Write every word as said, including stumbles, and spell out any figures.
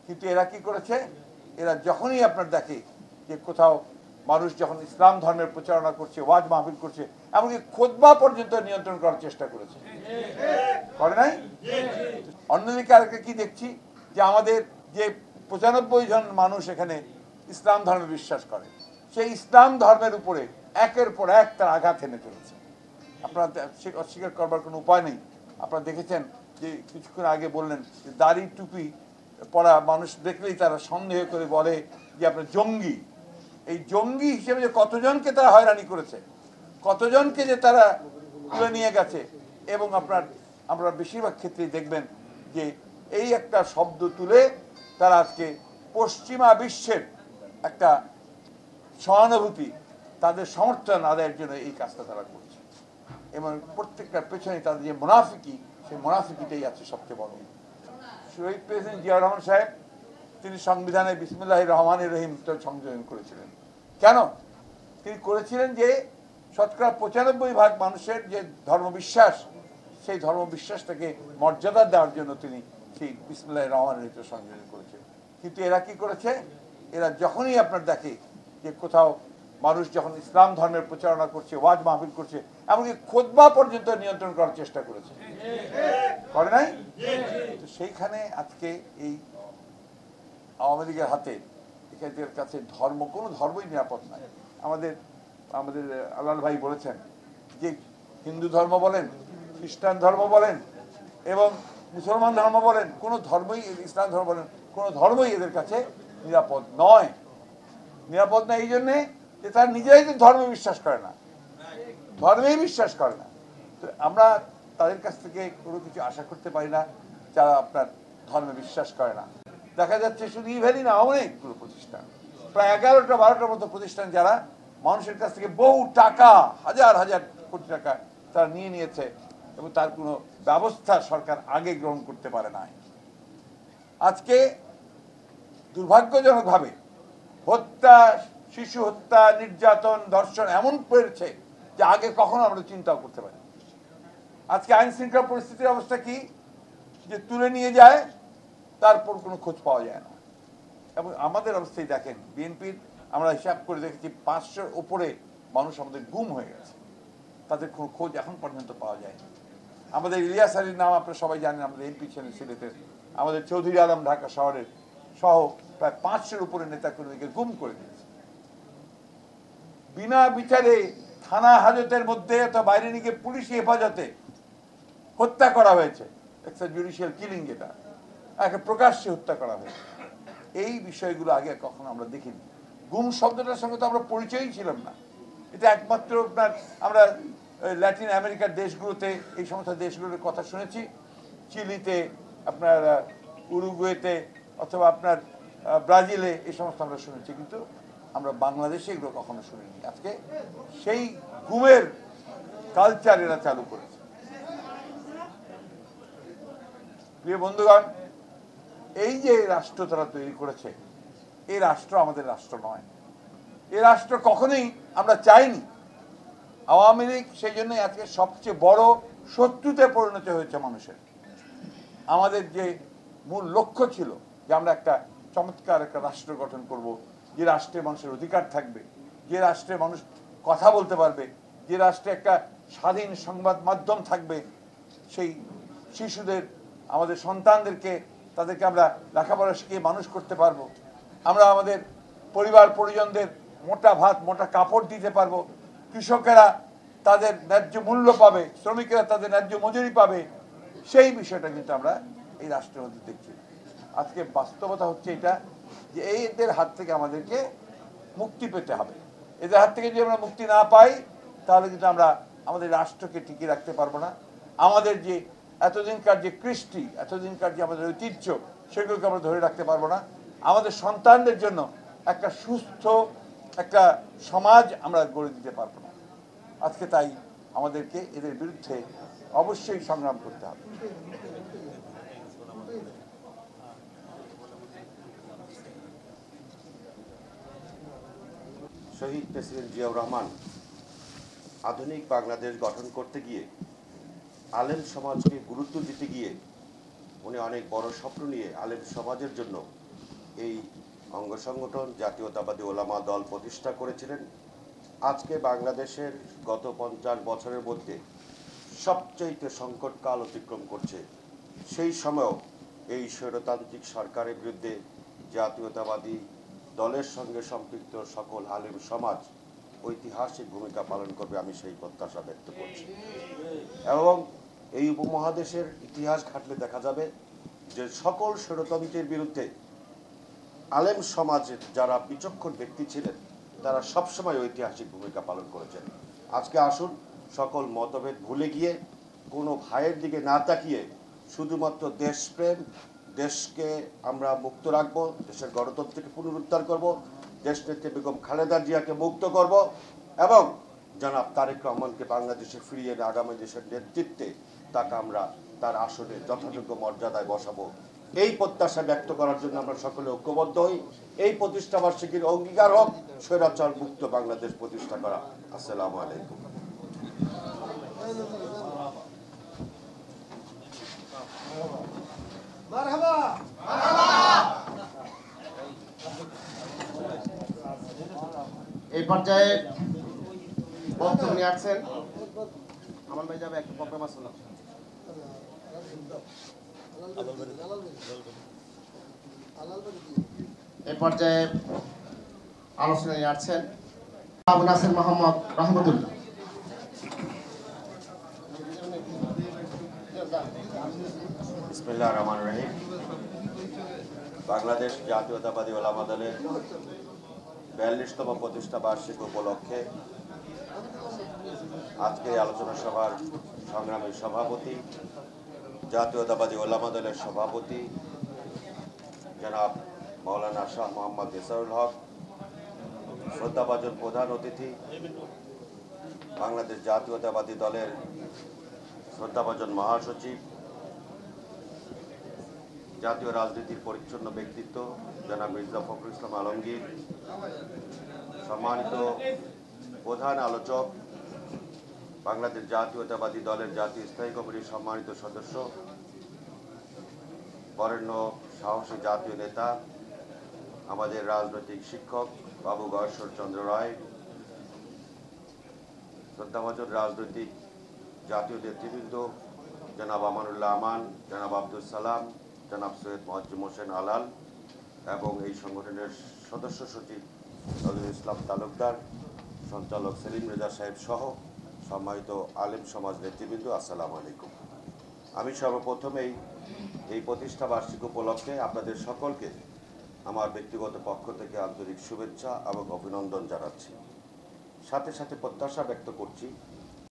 কিন্তু এরা কি করেছে, এরা যখনই আপনার দেখে যে কোথাও মানুষ যখন ইসলাম ধর্মের প্রচারণা করছে, ওয়াজ মাহফিল করছে, এমনকি খুতবা পর্যন্ত নিয়ন্ত্রণ করার চেষ্টা করেছে, করে নাই? অন্যদিকে আরেকটা কি দেখছি যে আমাদের যে পঁচানব্বই জন মানুষ এখানে ইসলাম ধর্মে বিশ্বাস করে, সেই ইসলাম ধর্মের উপরে একের পর এক তার আঘাত এনে চলেছে। আপনারা অস্বীকার করবার কোনো উপায় নেই। আপনারা দেখেছেন যে কিছুক্ষণ আগে বললেন যে দাড়ি টুপি পরা মানুষ দেখলেই তারা সন্দেহ করে বলে যে আপনার জঙ্গি। এই জঙ্গি হিসেবে যে কতজনকে তারা হয়রানি করেছে, কতজনকে যে তারা তুলে নিয়ে গেছে, এবং আপনার আমরা বেশিরভাগ ক্ষেত্রেই দেখবেন যে এই একটা শব্দ তুলে তারা আজকে পশ্চিমা বিশ্বের একটা সহানুভূতি, তাদের সমর্থন আদায়ের জন্য এই কাজটা তারা করছে। এবং প্রত্যেকটার পেছনে তাদের যে মুনাফিকি, সেই মুনাফিকিটাই আছে সবচেয়ে বড়। শহীদ প্রেসিডেন্ট জিয়াউর রহমান সাহেব তিনি সংবিধানে বিসমিল্লাহির রহমানির রহিম সংযোজন করেছিলেন। কেন তিনি করেছিলেন? যে শতকরা পঁচানব্বই ভাগ মানুষের যে ধর্মবিশ্বাস, সেই ধর্মবিশ্বাসটাকে মর্যাদা দেওয়ার জন্য তিনি সেই বিসমিল্লাহির রহমানির রহিম সংযোজন করেছেন। কিন্তু এরা কি করেছে, এরা যখনই আপনার দেখে যে কোথাও মানুষ যখন ইসলাম ধর্মের প্রচারণা করছে, ওয়াজ মাহফিল করছে, এমনকি খুতবা পর্যন্ত নিয়ন্ত্রণ করার চেষ্টা করেছে, করে নাই? তো সেইখানে আজকে এই আওয়ামী লীগের হাতে এখানকার কাছে ধর্ম, কোনো ধর্মই নিরাপদ নয়। আমাদের আমাদের আলাল ভাই বলেছেন যে হিন্দু ধর্ম বলেন, খ্রিস্টান ধর্ম বলেন এবং মুসলমান ধর্ম বলেন, কোনো ধর্মই, ইসলাম ধর্ম বলেন, কোনো ধর্মই এদের কাছে নিরাপদ নয়। নিরাপদ না এই জন্যে যে তারা নিজেরাই তো ধর্মে বিশ্বাস করে না, ধর্মেই বিশ্বাস করে না। তো আমরা তাদের কাছ থেকে কোনো কিছু আশা করতে পারি না যারা আপনার ধর্মে বিশ্বাস করে না। দেখা যাচ্ছে শুধু ইভেনই না, অনেকগুলো প্রতিষ্ঠান, প্রায় এগারোটা বারোটার মতো প্রতিষ্ঠান যারা মানুষের কাছ থেকে বহু টাকা, হাজার হাজার কোটি টাকা তারা নিয়ে নিয়েছে এবং তার কোনো ব্যবস্থা সরকার আগে গ্রহণ করতে পারে নাই। আজকে দুর্ভাগ্যজনকভাবে হত্যা, শিশু হত্যা, নির্যাতন, ধর্ষণ এমন পেরেছে যে আগে কখনো আমরা চিন্তাও করতে পারি। আজকে আইন শৃঙ্খলা পরিস্থিতির অবস্থা কি, যে তুলে নিয়ে যায় তারপর কোনো খোঁজ পাওয়া যায় না। এবং আমাদের অবস্থায় দেখেন, বিএনপির আমরা হিসাব করে দেখেছি পাঁচশোর উপরে মানুষ আমাদের গুম হয়ে গেছে, তাদের কোনো খোঁজ এখন পর্যন্ত পাওয়া যায় না। আমাদের ইলিয়াস আলীর নাম আপনারা সবাই জানেন, আমাদের এমপি ছিলেন সিলেটের, আমাদের চৌধুরী আলম ঢাকা শহরের সহ প্রায় পাঁচশোর উপরে নেতাকর্মীকে গুম করে দিয়েছে। বিনা বিচারে থানা হাজতের মধ্যে অথবা বাইরে নিয়ে পুলিশি হেফাজতে হত্যা করা হয়েছে, একটা জুডিশিয়াল কিলিং, যেটা একে প্রকাশ্যে হত্যা করা হয়েছে। এই বিষয়গুলো আগে কখনো আমরা দেখিনি। গুম শব্দটার সঙ্গে তো আমরা পরিচয়ই ছিলাম না। এটা একমাত্র আপনার আমরা ল্যাটিন আমেরিকার দেশগুলোতে, এই সমস্ত দেশগুলোর কথা শুনেছি, চিলিতে, আপনার উরুগুয়েতে অথবা আপনার ব্রাজিলে, এই সমস্ত আমরা শুনেছি, কিন্তু আমরা বাংলাদেশে এগুলো কখনো শুনিনি। আজকে সেই গুমের কালচার এরা চালু করেছে। প্রিয় বন্ধুগণ, এই যে রাষ্ট্র তারা তৈরি করেছে, এই রাষ্ট্র আমাদের রাষ্ট্র নয়। এই রাষ্ট্র কখনোই আমরা চাইনি। আওয়ামী লীগ সেই জন্য আজকে সবচেয়ে বড় শত্রুতে পরিণত হয়েছে মানুষের। আমাদের যে মূল লক্ষ্য ছিল যে আমরা একটা চমৎকার একটা রাষ্ট্র গঠন করব, যে রাষ্ট্রে মানুষের অধিকার থাকবে, যে রাষ্ট্রে মানুষ কথা বলতে পারবে, যে রাষ্ট্রে একটা স্বাধীন সংবাদ মাধ্যম থাকবে, সেই শিশুদের, আমাদের সন্তানদেরকে, তাদেরকে আমরা লেখাপড়া শিখিয়ে মানুষ করতে পারবো, আমরা আমাদের পরিবার পরিজনদের মোটা ভাত, মোটা কাপড় দিতে পারবো, কৃষকেরা তাদের ন্যায্য মূল্য পাবে, শ্রমিকেরা তাদের ন্যায্য মজুরি পাবে, সেই বিষয়টা কিন্তু আমরা এই রাষ্ট্রের মধ্যে দেখছি। আজকে বাস্তবতা হচ্ছে এটা যে এদের হাত থেকে আমাদেরকে মুক্তি পেতে হবে। এদের হাত থেকে যদি আমরা মুক্তি না পাই, তাহলে কিন্তু আমরা আমাদের রাষ্ট্রকে টিকিয়ে রাখতে পারবো না। আমাদের যে এতদিনকার যে কৃষ্টি, এতদিনকার যে আমাদের ঐতিহ্য, সেগুলোকে আমরা ধরে রাখতে পারবো না। আমাদের সন্তানদের জন্য একটা সুস্থ একটা সমাজ আমরা গড়ে দিতে পারবো না। আজকে তাই আমাদেরকে এদের বিরুদ্ধে অবশ্যই সংগ্রাম করতে হবে। শহীদ প্রেসিডেন্ট জিয়াউর রহমান আধুনিক বাংলাদেশ গঠন করতে গিয়ে, আলেম সমাজকে গুরুত্ব দিতে গিয়ে উনি অনেক বড় স্বপ্ন নিয়ে আলেম সমাজের জন্য এই অঙ্গ সংগঠন জাতীয়তাবাদী ওলামা দল প্রতিষ্ঠা করেছিলেন। আজকে বাংলাদেশের গত পঞ্চাশ বছরের মধ্যে সবচেয়ে সংকটকাল অতিক্রম করছে। সেই সময়ও এই স্বৈরতান্ত্রিক সরকারের বিরুদ্ধে জাতীয়তাবাদী দলের সঙ্গে সম্পৃক্ত সকল আলেম সমাজ ঐতিহাসিক ভূমিকা পালন করবে, আমি সেই প্রত্যাশা ব্যক্ত করছি। এবং এই উপমহাদেশের ইতিহাস ঘাটলে দেখা যাবে যে সকল স্বৈরতন্ত্রের বিরুদ্ধে আলেম সমাজের যারা বিচক্ষণ ব্যক্তি ছিলেন তারা সবসময় ঐতিহাসিক ভূমিকা পালন করেছেন। আজকে আসুন সকল মতভেদ ভুলে গিয়ে কোনো ভাইয়ের দিকে না তাকিয়ে শুধুমাত্র দেশপ্রেম, দেশকে আমরা মুক্ত রাখবো, দেশের গণতন্ত্রকে পুনরুদ্ধার করব, দেশনেত্রী বেগম খালেদা জিয়াকে মুক্ত করব এবং জনাব তারেক রহমানকে বাংলাদেশে ফিরিয়ে এনে আগামী দেশের নেতৃত্বে তাকে আমরা তার আসনে যথাযোগ্য মর্যাদায় বসাবো। এই প্রত্যাশা ব্যক্ত করার জন্য আমরা সকলে ঐক্যবদ্ধ হই। এই প্রতিষ্ঠা বার্ষিকীর অঙ্গীকার হোক স্বৈরাচার মুক্ত বাংলাদেশ প্রতিষ্ঠা করা। আসসালামু আলাইকুম। এই পর্যায়ে বক্তব্য নিয়ে আসছেন আমার ভাই যাবে একটা প্রোগ্রাম আছে না এই পর্যায়ে আলোচনা নিয়ে আসছেন আবু নাসির মোহাম্মদ রহমতুল্লাহ। বিসমিল্লাহির রহমানির রহিম। বাংলাদেশ জাতীয়তাবাদী ওলামা দলের বিয়াল্লিশতম প্রতিষ্ঠা বার্ষিকী উপলক্ষে আজকে আলোচনা সভার সংগ্রামী সভাপতি, জাতীয়তাবাদী ওলামা দলের সভাপতি জনাব মাওলানা শাহ মোহাম্মদ ইসারুল হক, শ্রদ্ধাভাজন প্রধান অতিথি বাংলাদেশ জাতীয়তাবাদী দলের শ্রদ্ধাভাজন মহাসচিব, জাতীয় রাজনীতির পরিচ্ছন্ন ব্যক্তিত্ব জনাব মির্জা ফখরুল ইসলাম আলমগীর, সম্মানিত প্রধান আলোচক বাংলাদেশ জাতীয়তাবাদী দলের জাতীয় স্থায়ী কমিটির সম্মানিত সদস্য, বরেণ্য সাহসী জাতীয় নেতা, আমাদের রাজনৈতিক শিক্ষক বাবু গয়েশ্বর চন্দ্র রায়, শ্রদ্ধাভাজন রাজনৈতিক জাতীয় নেতৃবৃন্দ জনাব আমানুল্লাহ আমান, জনাব আব্দুল সালাম, জনাব সৈয়দ মোয়াজ্জেম হোসেন আলাল এবং এই সংগঠনের সদস্য সচিব নজরুল ইসলাম তালুকদার, সঞ্চালক সেলিম রেজা সাহেব সহ সম্মানিত আলেম সমাজ নেতৃবৃন্দ, আসসালামু আলাইকুম। আমি সর্বপ্রথমেই এই প্রতিষ্ঠা বার্ষিকী উপলক্ষে আপনাদের সকলকে আমার ব্যক্তিগত পক্ষ থেকে আন্তরিক শুভেচ্ছা এবং অভিনন্দন জানাচ্ছি। সাথে সাথে প্রত্যাশা ব্যক্ত করছি